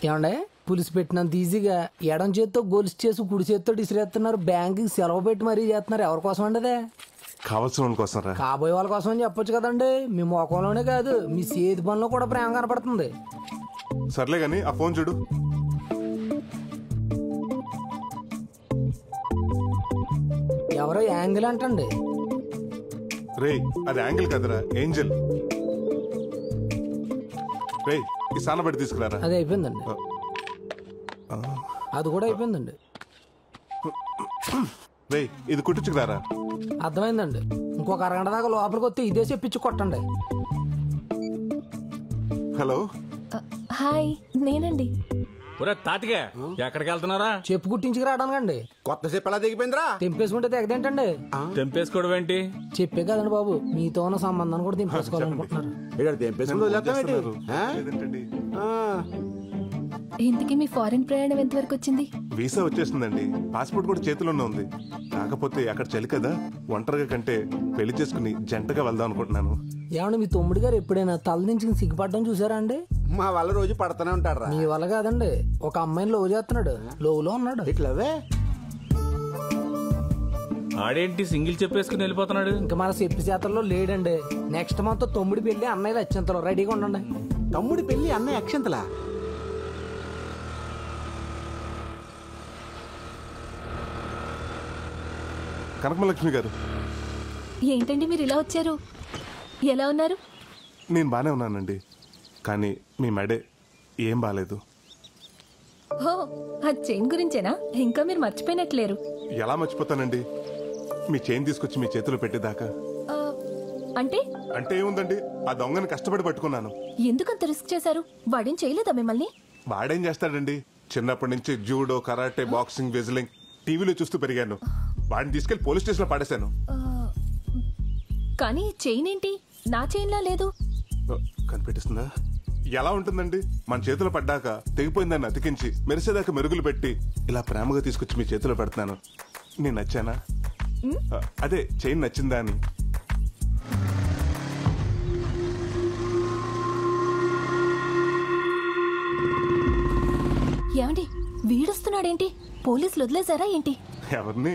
ఏమండే పులిసి పెట్టినంత ఈజీగా ఎడం చేత్తో గొలుసు చేసి కుడి చేత్తో ఇసిరేస్తున్నారు, బ్యాంకుకి సెలవు పెట్టి మరీ చేస్తున్నారు. ఎవరి కోసం అండి అదే? కావాల్సిన వాళ్ళ కోసం రా. కాబోయే వాళ్ళ కోసం అని చెప్పొచ్చు కదండి. మీ ముఖంలోనే కాదు మీ చేతి పనిలో కూడా ప్రేమ కనపడుతుంది. సర్లే గాని ఆ ఫోన్ చూడు. ఎవరో యాంగిల్ అంటండి. రే అది యాంగిల్ కదరా, ఏంజల్. రే ఈ సానబడి తీసుకురారా. అది అయిపోయిందండి. అది కూడా అయిపోయిందండి. రే ఇది కుట్టించుకురారా. అర్థమైందండి. ఇంకొక అరగంట దాకా లోపలికి వస్తే ఇదే చెప్పించి కొట్టండి. హలో హాయ్, నేనండి. తాతిగా ఎక్కడికి వెళ్తున్నారా? చెప్పు కుట్టించుకు రావడానికండి. కొత్త చెప్పు ఎలా దిగిపోయిందిరా? తెంపేసుకుంటే తెగదేంటండి? తెంపేసుకోవడం ఏంటి? చెప్పే కదండి బాబు, మీతో ఉన్న సంబంధాన్ని కూడా తెంపేసుకోవాలనుకుంటున్నారు. లేదంటండి. ఇంతకీ మీ ఫారెన్ ప్రయాణం ఎంతవరకు వచ్చింది? వీసా వచ్చేసిందండి, పాస్పోర్ట్ కూడా చేతిలోనే ఉంది. కాకపోతే అక్కడ చలి కదా, ఒంటరిగా కంటే పెళ్లి చేసుకుని జంటగా వెళ్దాం అనుకుంటున్నాను. ఏమండి మీ తమ్ముడు గారు ఎప్పుడైనా తల నుంచి సిగ్గుపడడం చూసారా అండి? మా వల్ల రోజు పడుతూనే ఉంటాడు. మీ వల్ల కాదండి, ఒక అమ్మాయిని లవ్ చేస్తున్నాడు. లోవులో ఉన్నాడు. ఇట్లవే ఆడేంటి సింగిల్ చెప్పేసుకుని వెళ్ళిపోతున్నాడు? ఇంకా మన చెప్పి చేతల్లో లేడండి. నెక్స్ట్ మంత్ తమ్ముడి పెళ్లి, అన్నయ్యలు అత్యంతలో రెడీగా ఉండండి. తమ్ముడి పెళ్లి అన్నయ్య అక్షంతలా? కనకమలక్ష్మి గారు. ఏంటండి మీరు ఇలా వచ్చారు? ఎలా ఉన్నారు? నేను బానే ఉన్నానండి, కానీ మీ మెడే ఏం బాలేదు. హో, ఆ చైన్ గురించేనా? ఇంకా మీరు మర్చిపోయినట్లేరు. ఎలా మర్చిపోతానండి, మీ చైన్ తీసుకొచ్చి మీ చేతిలో పెట్టేదాకా. అంటే అంటే ఏముందండి, ఆ దొంగని కష్టపడి పట్టుకున్నాను. ఎందుకంత రిస్క్ చేశారు? వాడేం చేయలేదా మిమ్మల్ని? వాడేం చేస్తాడండి, చిన్నప్పటి నుంచి జూడో, కరాటే, బాక్సింగ్, వెజ్లింగ్ టీవీలో చూస్తూ పెరిగాను. వాడిని తీసుకెళ్లి పోలీస్ స్టేషన్ లో పడేశాను. కానీ చైన్ ఏంటి నా చైన్లా లేదు? కనిపెట్టిస్తుందా? ఎలా ఉంటుందండి, మన చేతిలో పడ్డాక తెగిపోయిందాన్ని అతికించి మెరిసేదాకా మెరుగులు పెట్టి ఇలా ప్రేమగా తీసుకొచ్చి మీ చేతిలో పెడుతున్నాను. నేను నచ్చానా? అదే చైన్ నచ్చిందా అని. ఏమండి వీడొస్తున్నాడేంటి? పోలీసులు వదిలేశారా ఏంటి? ఎవరిని?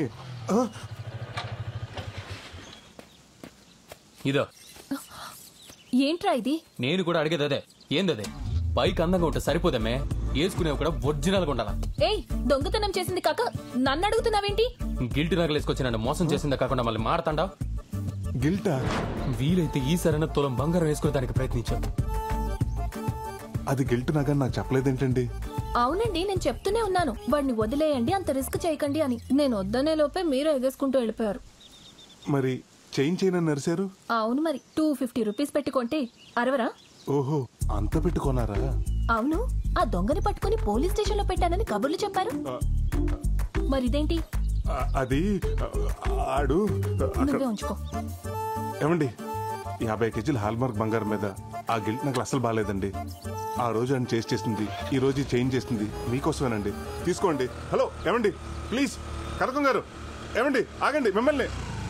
ఇదో ఏంట్రా ఇది? నేను కూడా అడిగేది అదే. ఏందదే? బైక్ అందంగా ఉంటే సరిపోదమ్మే, వేసుకునేవి కూడా ఒరిజినల్గా ఉండాలా. ఏయ్, దొంగతనం చేసింది కాక నన్ను అడుగుతున్నావేంటి? గిల్ట్ నగలేసుకొచ్చి నన్ను మోసం చేసిందే కాకుండా మళ్ళీ మారతాండా? గిల్టా? వీలైతే ఈ సరైన తులం బంగారం వేసుకునే దానికి ప్రయత్నించాను. అది గిల్ట్ నగని నాకు చెప్పలేదేంటండి? అవునండి, నేను చెప్తూనే ఉన్నాను వాడిని వదిలేయండి, అంత రిస్క్ చేయకండి అని. నేను వద్దనే లోపే మీరు ఎగేసుకుంటూ వెళ్ళిపోయారు. మరి చైన్ చైన్ అని నరిశారు? అవును, మరి 250 రూపీస్ పెట్టుకుంటే అరవరా? ఓహో, అంత పెట్టుకున్నారా? అవును, ఆ దొంగని పట్టుకుని పోలీస్ స్టేషన్ లో పెట్టానని కబుర్లు చెప్పారు. మరి ఇదేంటి? అది ఆడు నువ్వే ఉంచుకో. ఏమండి, 50 కేజీల హాల్మార్క్ బంగారం మీద ఆ గిల్ట్ నాకు అసలు బాగాలేదండి. ఆ రోజు అని చేసింది, ఈ రోజు చేంజ్ చేసింది మీకోసమేనండి. తీసుకోండి. హలో ఏమండి, ప్లీజ్. కనకం గారు, ఏమండి ఆగండి, మిమ్మల్ని.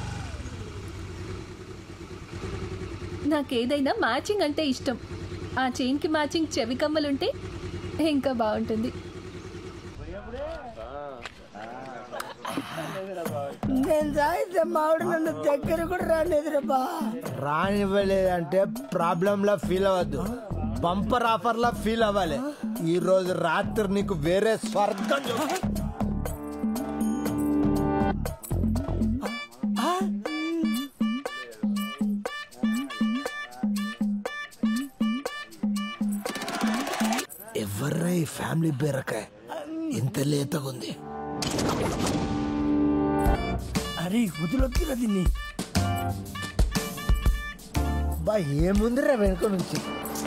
నాకేదైనా మ్యాచింగ్ అంటే ఇష్టం. ఆ చైన్ కి మ్యాచింగ్ చెవి కమ్మలుంటే ఇంకా బాగుంటుంది. నేను సాయితే మావిడ నన్ను దగ్గర కూడా రానివ్వలేదురా. రానివ్వలేదంటే ప్రాబ్లం లా ఫీల్ అవ్వద్దు, బంపర్ ఆఫర్ లా ఫీల్ అవ్వాలి. ఈ రోజు రాత్రి నీకు వేరే స్వర్గం. ఎవర్రా ఈ ఫ్యామిలీ బీరకాయ ఇంత లేతగా ఉంది? అరే వదిలొక్కిరా దీన్ని. బా ఏముందిరా వెనుక నుంచి?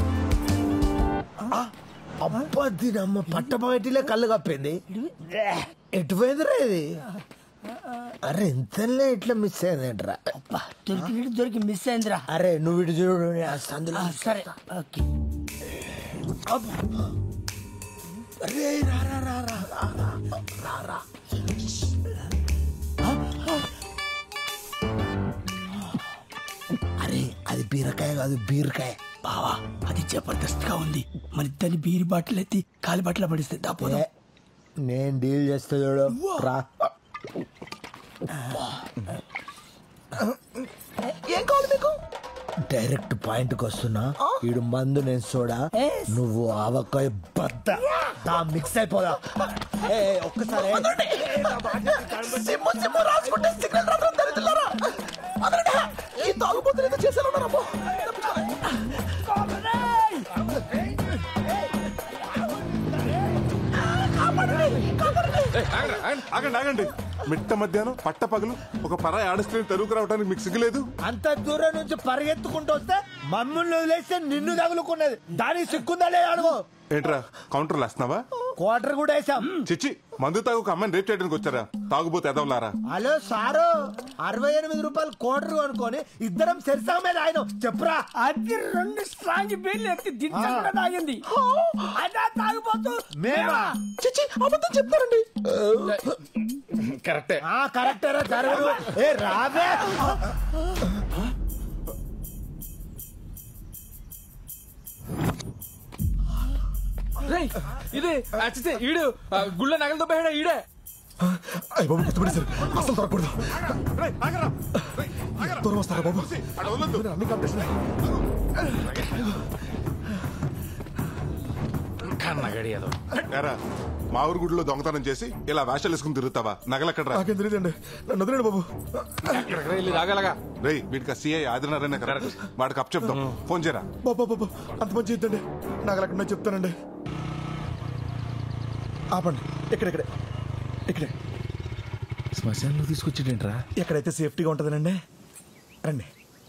అబ్బా దీని అమ్మ పట్టబయటిలే కళ్ళు కప్పింది. ఎటుపోయిందిరా ఇది? అరే ఇంతలే ఇట్లా మిస్ అయిందేంట్రా? దొరికి మిస్ అయిందిరా. అరే నువ్వు ఇటు చూడు, అందులో. సరే ఓకే. అరే రా. అరే అది బీరకాయ కాదు, బీరకాయ. బావా అది జబర్దస్త్ గా ఉంది. మన ఇద్దరిని బీరి బాటిల్ ఎత్తి కాలి బాటిల్ పడిస్తే దాపోదాం. నేను డీల్ చేస్తా చూడు రా. ఏం కావాలి మీకు? డైరెక్ట్ పాయింట్ కి వస్తున్నా. ఈడు మందు నేను సోడా, నువ్వు ఆవకాయ బద్ద. మిక్స్ అయిపోదా ఒక్కసారి. ఆగండి ఆగండి, మిట్ట మధ్యాహ్నం పట్ట పగలు ఒక పరాయి ఆడస్త్రీని తరువుకు రావడానికి మీకు సిగ్గులేదు? అంత దూరం నుంచి పరిగెత్తుకుంటూ వస్తే మమ్మల్ని వదిలేస్తే నిన్ను తగులుకున్నది. దానికి సిక్కుందా లేదా అడుగు. ఏంట్రా కౌంటర్లు వేస్తున్నావా? క్వార్టర్ కూడా వేసాం. చిచ్చి, మందు తాగు ఒక అమ్మాయిని రేప్ చేయడానికి వచ్చారా? తాగుబోతే ఎదవలారా. హలో సారు, 68 రూపాయలు క్వార్టర్ అనుకొని ఇద్దరం సెరిసా మీద ఆయన చెప్పురా. అది 2 స్ట్రాంగ్ బీర్లు ఎత్తి దించకుండా తాగింది. అదా తాగిపోతూ మేమా? చిచ్చి అబద్ధం చెప్తారండి. కరెక్టే. కరెక్టరా జరగదు. ఏ రావే. ఇది అచ్చితే ఈడు గుళ్ళ నగలతో పోయాడా ఈడే? అయ్య బాబు గుర్తుపడి సార్, అసలు దొరకకూడదు. దూరం వస్తారా బాబు? అన్ని కాంపిటీషన్. కన్నగడి ఏదో. ఎరా, మా ఊరు గుడిలో దొంగతనం చేసి ఇలా వేషాలు వేసుకుని తిరుగుతావా? నగలెక్కడ? నాకేం తెలియదండి, నన్ను వదిలేండి బాబు. వెళ్ళి రాగలగా. రేయ్, వీటికి సిఐ ఆదినారాయణ కరెక్ట్. వాడికి అప్ చెప్దాం. ఫోన్ చేయరా. బాబా బాబు అంత మంచి ఇద్దండి, నగలెక్కడ చెప్తానండి. ఆపండి, ఇక్కడే ఇక్కడే శ్మశానంలో తీసుకొచ్చేటంట్రా. ఎక్కడైతే సేఫ్టీగా ఉంటుందనండి. రండి.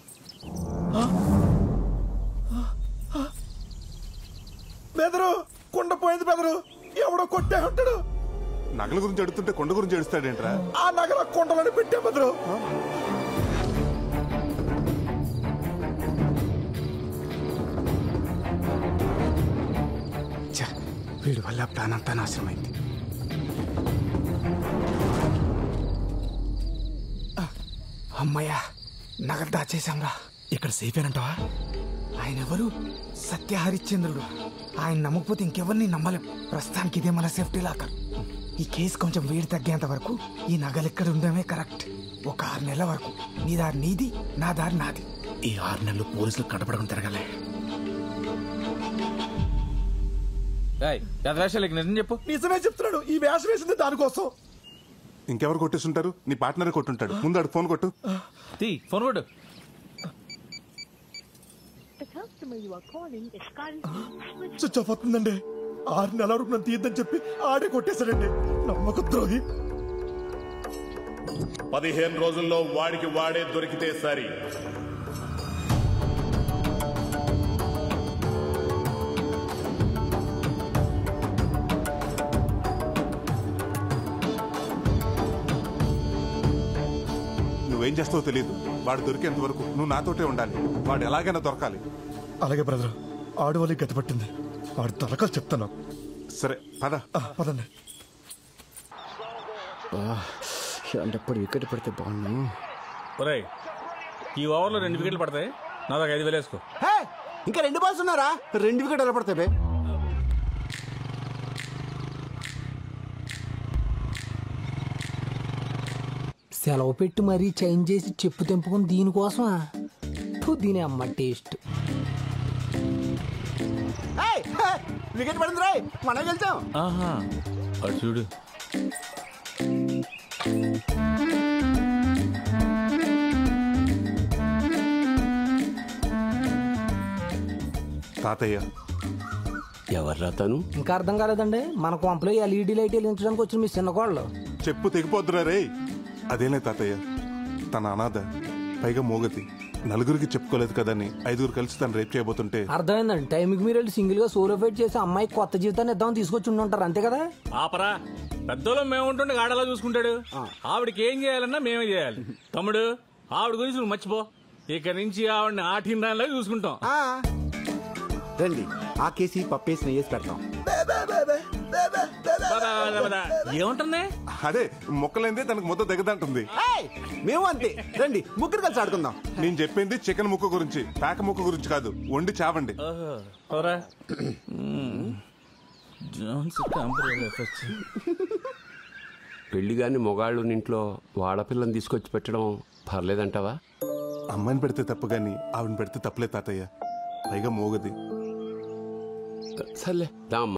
బెదరు, కొండ పోయింది బెదరు. ఎవడో కొట్టే ఉంటాడు. నగల గురించి అడుగుతుంటే కొండ గురించి అడుస్తాడేంట్రా? ఆ నగల కొండలని పెట్టే బెదరు. వీడి వల్ల ప్లాన్ అంతా నాశనమైంది. అమ్మయ్యా, నగలు దాచేశాంరా. ఇక్కడ సేఫ్ ఏనంటావా? ఆయన ఎవరు? సత్య హరిశ్చంద్రుడు. ఆయన నమ్మకపోతే ఇంకెవరిని నమ్మలేం. ప్రస్తుతానికి ఇదే మన సేఫ్టీ లాకర్. ఈ కేసు కొంచెం వేడి తగ్గేంత వరకు ఈ నగలు ఎక్కడ ఉండడమే కరెక్ట్. ఒక 6 నెలల వరకు నీ దారి నీది, నా దారి నాది. ఈ 6 నెలలు పోలీసులు కనపడకుండా తిరగలే. వేషాలకి నిజం చెప్పు. నిజమే చెప్తున్నాడు. ఈ వేషం వేసింది దానికోసం. ఇంకెవరు కొట్టేస్తుంటారు? నీ పార్ట్నరే కొట్టుంటాడు. ముందు అడు ఫోన్ కొట్టు. ఫోన్ కొట్టు. స్విచ్ ఆఫ్ అవుతుందండి. 6 నెలల వరకు నన్ను తీయద్దని చెప్పి ఆడే కొట్టేశాడండి. నమ్మక ద్రోహి. 15 రోజుల్లో వాడికి వాడే దొరికితే సరి. నువ్వేం చేస్తావో తెలియదు. వాడు దొరికేంత వరకు నువ్వు నాతోటే ఉండాలి. వాడు ఎలాగైనా దొరకాలి. అలాగే బ్రదర్, ఆడవాళ్ళకి గతి పట్టింది. వాడు తలకాలు చెప్తాను. సరే పద. పదండి. ఎప్పుడు వికెట్ పడితే బాగున్నాను. ఒరేయ్, ఈ ఓవర్లో 2 వికెట్లు పడతాయి. నా దాకా 5,000 వేసుకో. ఇంకా 2 బాల్స్ ఉన్నారా? 2 వికెట్ ఎలా పడతాయి? సెలవు పెట్టి మరీ చేంజ్ చేసి చెప్పు తెంపుకుని దీనికోసమా? దీని అమ్మ టేస్ట్. వికెట్ పడింది రాయ్, మనం వెళ్తాం. అటు చూడు. తాతయ్య ఎవర్రా తను? ఇంకా అర్థం కాలేదండి. మన కొంపలో LED లైట్ వెలిగించడానికి వచ్చిన మీ చిన్న కోళ్ళు. చెప్పు తెగిపోద్దురా రే. అదేలే తాతయ్య, తన అనాథ, పైగా మోగతి, నలుగురికి చెప్పుకోలేదు కదని 5గురు కలిసి తను రేప్ చేయబోతుంటే. అర్థమైందండి. టైంకి మీరు వెళ్ళి సింగిల్ గా సోలో ఫైట్ చేసి అమ్మాయికి కొత్త జీవితాన్ని ఇద్దామని తీసుకొచ్చి ఉంటారు, అంతే కదా? ఆపరా, పెద్దోళ్ళం మేము ఉంటుండే గాడలా చూసుకుంటాడు. ఆవిడకి ఏం చేయాలన్నా మేమే చేయాలి. తమ్ముడు, ఆవిడ గురించి నువ్వు మర్చిపో. ఇక నుంచి ఆవిడని ఆటిన దానిలో చూసుకుంటాం. రండి, ఆ కేసి పప్పేసి నెయ్యేసి పెడతాం. ఏముంటుంది? అదే మొక్కలైందే తనకు ముద్ద దిగదంటుంది. మేము అంతే, రండి ముగ్గురు కలిసి ఆడుకుందాం. నేను చెప్పింది చికెన్ ముక్క గురించి, పేక ముక్క గురించి కాదు. వండి చావండి. పెళ్లి గాని మొగాళ్ళు ఇంట్లో వాడపిల్లని తీసుకొచ్చి పెట్టడం పర్లేదంటావా? అమ్మాయిని పెడితే తప్పు గాని ఆవిడని పెడితే తప్పులే తాతయ్య. పైగా మోగది. సర్లే దా.